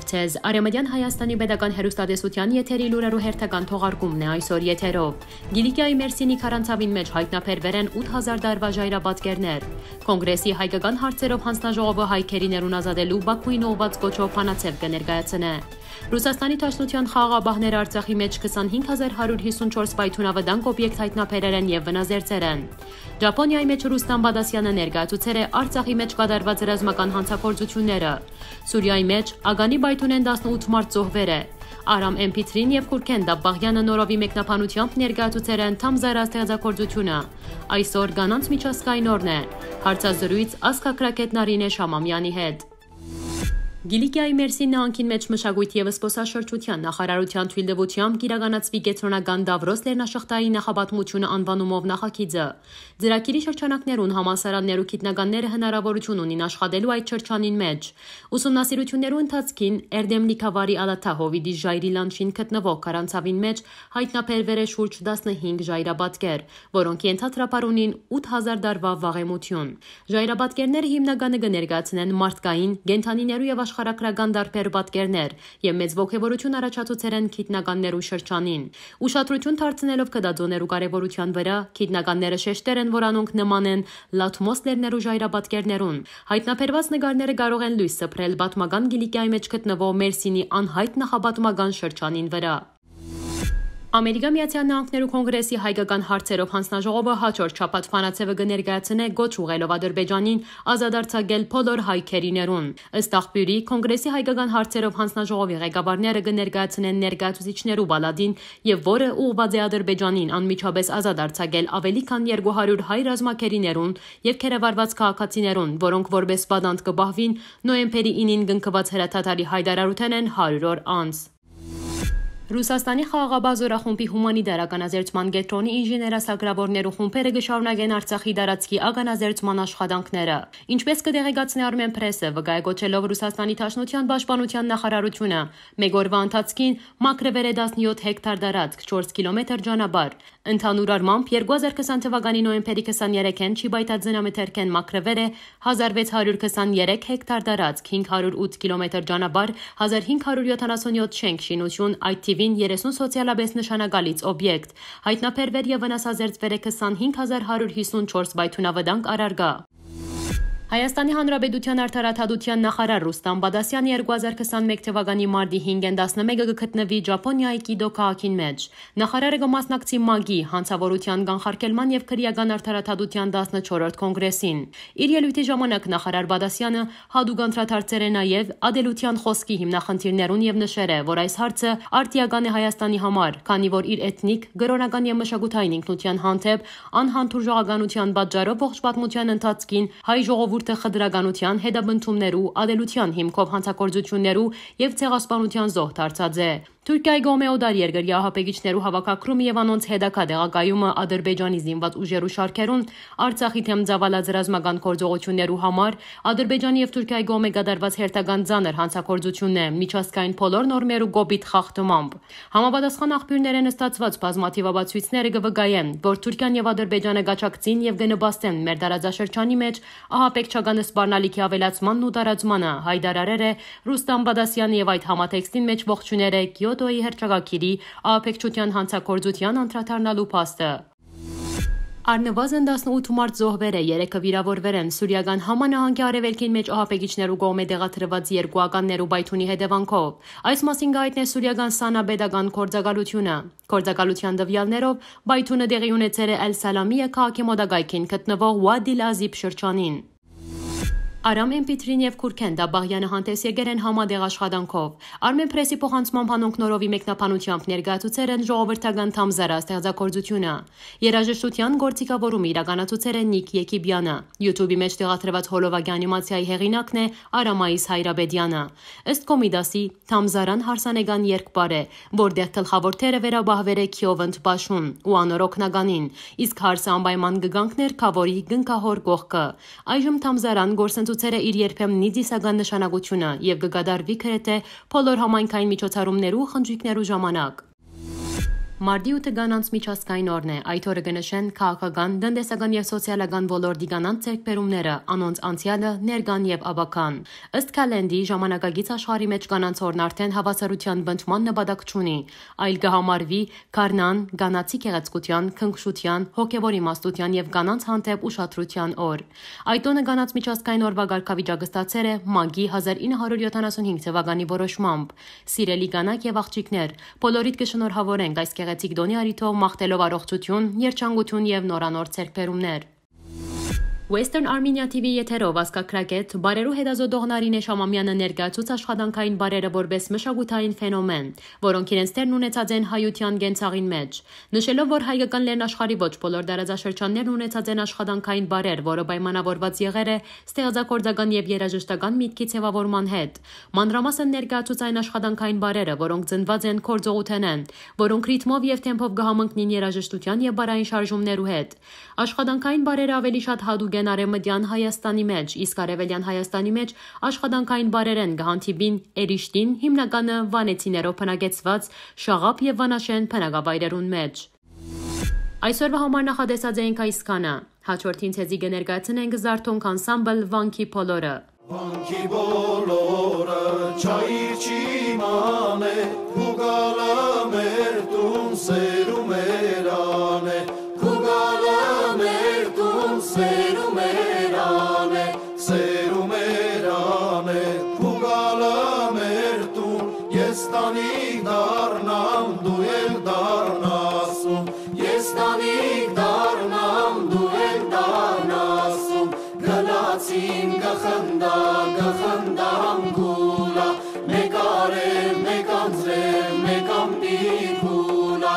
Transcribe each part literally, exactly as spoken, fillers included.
Բարև ձեզ, Արևմտյան Հայաստանի Պետական հեռուստատեսության եթերի լուրերու հերթական թողարկումն է այսօր եթերով։ Գիլիկիայի Մերսինի քարանձավին մեջ հայտնաբերվել են ութ հազար դարվա ժայռապատկերներ։ Կոնգրեսի հայկական հարցերով հանձնաժողովը հայքերիներուն ազատելու Բաքուին ուղղված կոչով բանաձև կներկայացնե։ Ռուսաստանի Դաշնության խաղաղաբահները Արցախի մեջ քսանհինգ հազար հարյուր հիսունչորս պայթյունավտանգ օբյեկտ հայտնաբերել են եւ վնասերծել են։ Ճապոնիայի մեջ Ռուստամ Բադասյանը ներկայացուցել է Արցախի մեջ կատարված ռազմական հանցագործությունները։ Սուրիայի մեջ Ագանի Բայթունեն տասնութ մարդ զոհվել է։ Արամ էմ պի թրին եւ Քուրքեն Դաբաղյանը նորովի մեկնաբանությամբ ներկայացուցել են Թամզարա ստեղծագործությունը։ Այսօր Գանանց միջազգային օրն է։ Հարցազրույց Ասկակրակետ Նարինե Շամամյանի հետ։ Գիլիկիայի Մերսին նահանգին մեջ մշակույթի եւ զբոսաշրջության նախարարության թույլտվությամբ կիրականացվի կենտրոնական Դավրոս լեռնաշղթայի նախապատմությունը անվանումով նախագիծը։ Ծրագիրի շրջանակներուն համալսարաններ ու գիտնականները հնարավորություն ունին աշխատելու այդ շրջանին մեջ։ Ուսումնասիրություններու ընթացքին Էրդեմ Լիքավարի Ալաթա Հովիդի ժայռի լանջին գտնվող քարանձավին մեջ հայտնաբերվել է շուրջ տասնհինգ ժայռապատկեր, որոնք ենթադրաբար ունին ութ հազար դարվա վաղեմություն։ Ժայռապատկերները հիմնականը կներկայացնեն մարդկային, կենդանիներու եւ աշխարհագրական դարբեր պատկերներ եւ մեծ ողջավորություն առաջացուցել են գիտնականներու շրջանին։ Ուշադրություն դարձնելով կդածոներու կարեւորության վրա, գիտնականները շեշտեր են, որ անոնք նման են լաթմոս լեռներու ժայռապատկերներուն։ Հայտնաբերված նկարները կարող են լույս սփռել պատմական Գիլիկիայի մեջ գտնվող Մերսինի անհայտ նախապատմական շրջանին վրա։ Ամերիկա Միացյալ Նահանգներու Կոնգրեսի հայկական հարցերով հանձնաժողովը հաջորդ շաբաթ բանաձևը կներկայացնե գոչ ուղղելով Ադրբեջանին ազատարձակել բոլոր հայքերիներուն։ Ըստ աղբյուրի, Կոնգրեսի հայկական հարցերով հանձնաժողովի ղեկավարները կներկայացնեն ներկայացուցիչներու բալադին եւ որը ուղղված է Ադրբեջանին անմիջապես ազատարձակել ավելի քան երկու հարյուր հայ ռազմակերիներուն եւ քերավարված քաղաքացիներուն, որոնք որպես պատանդ կբահվին նոյեմբերի ինին կնքված հրաթաթարի հայտարարության են հարյուր օր անց։ Ռուսաստանի խաղաղաբահ զորախումբի հումանիտարական ազերծման կենտրոնի ինժեներասակրավորներու խումբերը կշարունակեն Արցախի տարածքի ականազերծման աշխատանքները։ Ինչպես կդեղեկացնի Armen Press-ը, վկայակոչելով Ռուսաստանի Դաշնության պաշտպանության նախարարությունը, մեկ օրվա ընթացքին մաքրվել է տասնյոթ հեկտար տարածք, չորս կիլոմետր ճանապարհ։ Ընդհանուր առմամբ երկու հազար քսան թվականի նոյեմբերի քսաներեքին Չիբայթա ձնամթերքեն մաքրվել է հազար վեց հարյուր քսաներեք հեկտար տարածք, հինգ հարյուր ութ կիլոմետր ճանապարհ, հազար հինգ հարյուր յոթանասունյոթ շենք շինություն, այդ թիվին երեսուն սոցիալապես նշանակալից օբյեկտ։ Հայտնաբերվել եւ վնասազերծվել է քսանհինգ հազար հարյուր հիսունչորս բայթունավտանգ առարգա։ Հայաստանի Հանրապետության արդարադատության նախարար Ռուստամ Բադասյանը երկու հազար քսանմեկ թվականի մարտի հինգին տասնմեկը կգտնվի Ճապոնիայի Կիդո քաղաքին մեջ։ Նախարարը կմասնակցի ՄԱԳ-ի հանցավորության կանխարգելման եւ քրեական արդարադատության տասնչորրորդ կոնգրեսին։ Իր ելույթի ժամանակ նախարար Բադասյանը հատուկ անդրադարձել է նաեւ ադելության խոսքի հիմնախնդիրներուն եւ նշել է, որ այս հարցը արտիական է Հայաստանի համար, քանի որ իր էթնիկ, գրոնական եւ մշակութային ինքնության հանդեպ անհանդուրժողականության պատճառով ողջ պատմության ընթացքին հայ ժողովուրդը խտրականության, հետապնդումներու, ադելության հիմքով հանցագործություններու եւ ցեղասպանության զոհ դարձած է։ Թուրքիայի կողմէ օտար երկրի ահապեկիչներու հավաքակրումը եւ անոնց հետագա տեղակայումը Ադրբեջանի զինված ուժերու շարքերուն Արցախի թեմ ծավալած ռազմական գործողություններու համար Ադրբեջանի եւ Թուրքիայի կողմէ կատարված հերթական ծանր հանցագործությունն է միջազգային բոլոր նորմերու գոբիտ խախտումամբ։ Համապատասխան աղբյուրներ են ստացված բազմաթիվ ապացույցները կվկայեն, որ Թուրքիան եւ Ադրբեջանը գաչակցին եւ կնպաստեն մեր տարածաշրջանի մեջ ահապեկչական սպառնալիքի ավելացմանն ու տարածմանը, հայտարարել է Ռուստամ Բադասյանը եւ այդ համատեքստին մեջ ողջունել է Կիոտոյի հռչակագիրի ահապեկչության հանցագործության անդրադառնալու փաստը։ Առնվազն տասնութ մարդ զոհվել է, երեքը վիրավորվել են Սուրիական համանահանգի արևելքին մեջ ահապեկիչներու կողմէ տեղադրված երկու ականներու բայթունի հետևանքով։ Այս մասին գայտնե Սուրիական Սանա պետական գործակալությունը։ Գործակալության տվյալներով բայթունը տեղի ունեցել է Էլ-Սալամիա քաղաքի մոտակայքին գտնվող Ուադի Լազիբ շրջանին։ Արամ էմ պի թրին եւ Քուրքեն Դաբաղյանը հանդես եկել են համատեղ աշխատանքով։ Armen Press-ի փոխանցման հանոնք նորովի մեկնաբանությամբ ներկայացուցել են ժողովրդական Թամզարա ստեղծագործությունը։ Երաժշտության գործիքավորումը իրականացուցել է Նիկ Եկիբյանը։ YouTube-ի մեջ տեղադրված հոլովակի անիմացիայի հեղինակն է Արամայիս Հայրաբեդյանը։ Ըստ Կոմիդասի, Թամզարան հարսանեկան երկբար է, որտեղ գլխավոր թերը վերաբահվել է Քյովընդ Բաշուն ու անոր օգնականին, իսկ հարսը անպայման կգանքներ Քավորի գնքահոր կողքը։ Այժմ Թամզարան գործընթաց է իր երբեմն նիդիսական նշանակությունը եւ կգադարվի գրեթե բոլոր համայնքային միջոցառումներու խնջույքներու ժամանակ։ Մարտի ութը կանանց միջազգային օրն է, այդ օրը կնշեն քաղաքական, տնտեսական եւ սոցիալական ոլորտի կանանց ձեռքբերումները, անոնց անցյալը, ներկան եւ ավական։ Ըստ կալենդի ժամանակագից աշխարհի մեջ կանանց օրն արդեն հավասարության բնջման նպատակ չունի, այլ կհամարվի քարնան, կանացի գեղեցկության, քնքշության, հոգեվոր իմաստության եւ կանանց հանդեպ ուշադրության օր։ Այդ օրը կանանց միջազգային օրվա կարգավիճակը ստացել է ՄԱԳ-ի հազար ինը հարյուր յոթանասունհինգ թվականի որոշմամբ։ Սիրելի կանայք եւ աղջիկներ, բոլորիդ կշնորհավորենք այս գեղեցիկ դոնի արիթով մաղթելով առողջություն, երջանկություն եւ նորանոր ձեռքբերումներ։ Western Armenia T V եթերով ասկակրակետ բարերու հետազոտողներին Շամամյանը ներկայացուց աշխատանքային բարերը որպես մշակութային ֆենոմեն, որոնք իրենց տերն ունեցած են հայության գենցաղին մեջ։ Նշելով, որ հայկական լեռնաշխարհի ոչ բոլոր դարաձաշրջաններն ունեցած են աշխատանքային բարեր, որը պայմանավորված եղել է ստեղծագործական եւ երաժշտական միտքի ձևավորման հետ։ Մանրամասն ներկայացուց այն աշխատանքային բարերը, որոնք ծնված են կորձողութենեն, որոնք ռիթմով եւ թեմպով կհամընկնին երաժշտության եւ բարային շարժումներու հետ։ Աշխատանքային բարերը ավելի շատ հատուկ են Արևմտյան Հայաստանի մեջ, իսկ Արևելյան Հայաստանի մեջ աշխատանքային բարերեն կհանդիպին Էրիշտին, հիմնականը վանեցիներով բնակեցված Շաղապ եւ Վանաշեն բնակավայրերուն մեջ։ Այսօրվա համար նախատեսած էինք այսքանը։ Հաջորդին ցեզի կներկայացնենք Զարթոնք անսամբլ Վանքի բոլորը։ Վանքի բոլորը չայր չիմանե, քուգալը մեր տուն սերում էրանը, քուգալը մեր տուն սերում էրանը, սերում էրանը, քուգալը մեր տուն, ես տանիք դառնամ, դու էլ դառնասում, ես տանիք դառնամ, դու էլ դառնասում, գլացին գխնդա, գխնդամ գուլա, մեկ արել, մեկ անձրել, մեկ ամպիքուլա,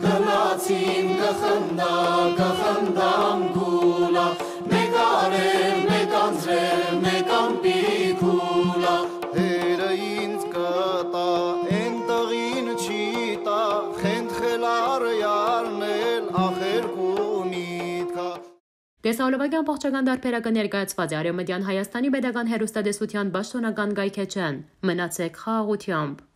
գլացին գխնդա, գխնդամ գուլա, մեկ արել, մեկ անձրել, մեկ ամպիքուլա, հերը ինձ կտա, են տղին չի տա, խենդ խելարը յարնել, ախեր կումիթքա։ Կեսահոլովակյան պողջական դարբերակը ներկայացված է Արևմտյան Հայաստանի պետական հեռուստատեսության պաշտոնական կայքեջան։ Մնացեք խաղաղությամբ։